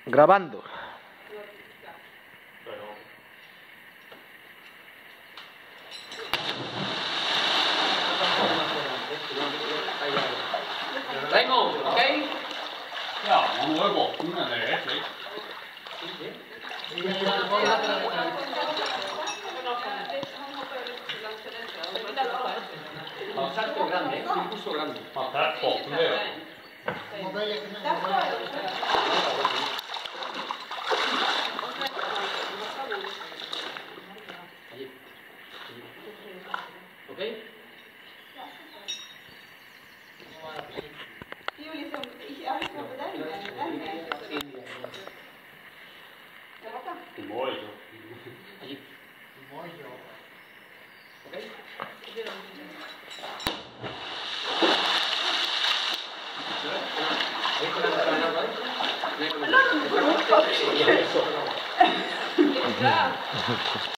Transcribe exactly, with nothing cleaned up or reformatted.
Grabando. Raymond, ok? Ja, man må jo botten med det, slik. Un salto grande, un impulso grande. Ma per botten det, ja. Ok? Jo, liksom, ikke alle på den, men den. Der borte. Du må ikke. Allí. Ok? ¿Veis con la granada ahí? No, no, no. Eso.